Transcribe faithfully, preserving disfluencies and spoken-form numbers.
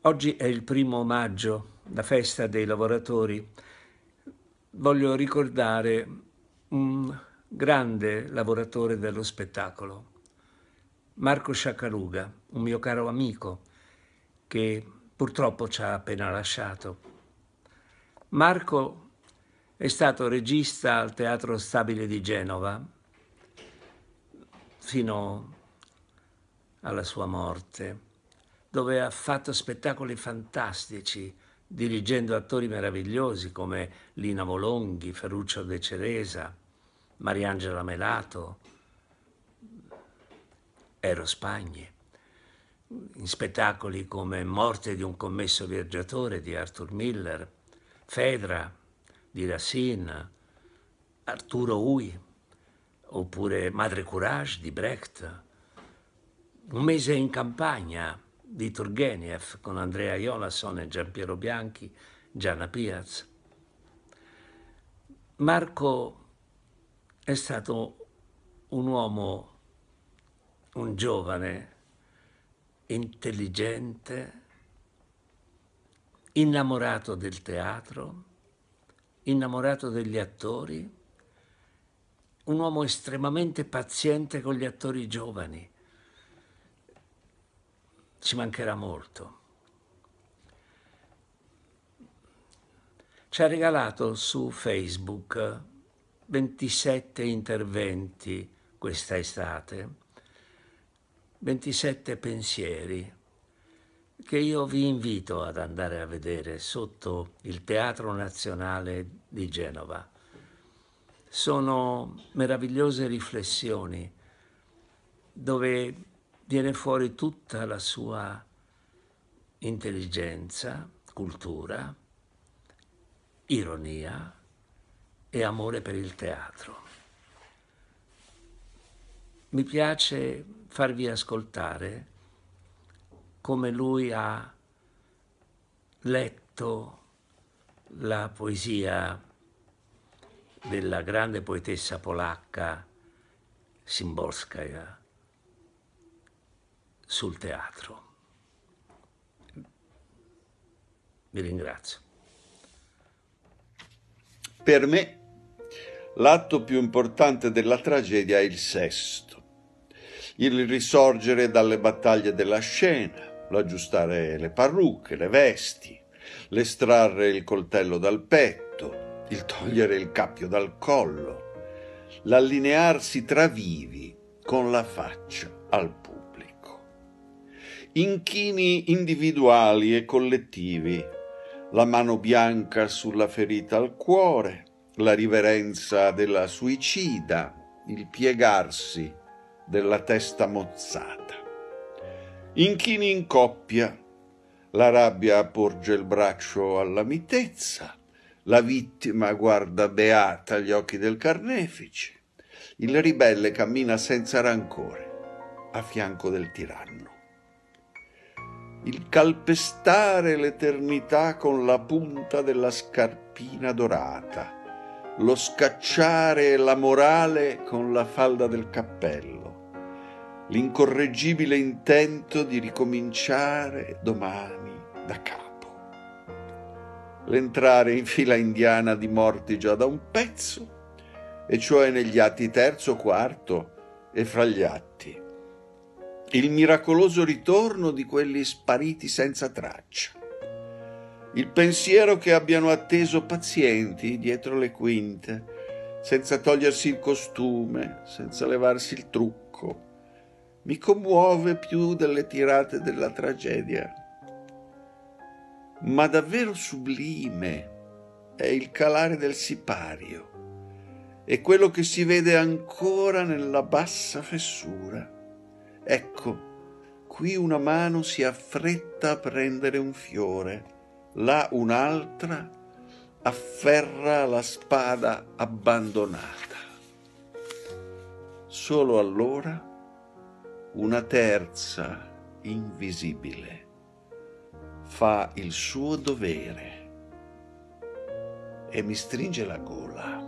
Oggi è il primo maggio, la festa dei lavoratori. Voglio ricordare un grande lavoratore dello spettacolo, Marco Sciaccaruga, un mio caro amico che purtroppo ci ha appena lasciato. Marco è stato regista al Teatro Stabile di Genova fino alla sua morte, dove ha fatto spettacoli fantastici, dirigendo attori meravigliosi come Lina Volonghi, Ferruccio De Ceresa, Mariangela Melato, Ero Spagni, in spettacoli come Morte di un commesso viaggiatore di Arthur Miller, Fedra di Racine, Arturo Ui, oppure Madre Courage di Brecht, Un mese in campagna di Turgenev con Andrea Jonasson e Giampiero Bianchi, Gianna Piaz. Marco è stato un uomo, un giovane, intelligente, innamorato del teatro, innamorato degli attori, un uomo estremamente paziente con gli attori giovani. Ci mancherà molto. Ci ha regalato su Facebook ventisette interventi questa estate, ventisette pensieri che io vi invito ad andare a vedere sotto il Teatro Nazionale di Genova. Sono meravigliose riflessioni dove viene fuori tutta la sua intelligenza, cultura, ironia e amore per il teatro. Mi piace farvi ascoltare come lui ha letto la poesia della grande poetessa polacca Szymborska sul teatro. Vi ringrazio. Per me l'atto più importante della tragedia è il sesto, il risorgere dalle battaglie della scena, l'aggiustare le parrucche, le vesti, l'estrarre il coltello dal petto, il togliere il cappio dal collo, l'allinearsi tra vivi con la faccia al pubblico. Inchini individuali e collettivi, la mano bianca sulla ferita al cuore, la riverenza della suicida, il piegarsi della testa mozzata. Inchini in coppia, la rabbia porge il braccio alla mitezza, la vittima guarda beata agli occhi del carnefice, il ribelle cammina senza rancore a fianco del tiranno. Il calpestare l'eternità con la punta della scarpina dorata, lo scacciare la morale con la falda del cappello, l'incorreggibile intento di ricominciare domani da capo, l'entrare in fila indiana di morti già da un pezzo, e cioè negli atti terzo, quarto e fra gli atti. Il miracoloso ritorno di quelli spariti senza traccia. Il pensiero che abbiano atteso pazienti dietro le quinte, senza togliersi il costume, senza levarsi il trucco, mi commuove più delle tirate della tragedia. Ma davvero sublime è il calare del sipario e quello che si vede ancora nella bassa fessura. Ecco, qui una mano si affretta a prendere un fiore, là un'altra afferra la spada abbandonata. Solo allora una terza, invisibile, fa il suo dovere e mi stringe la gola.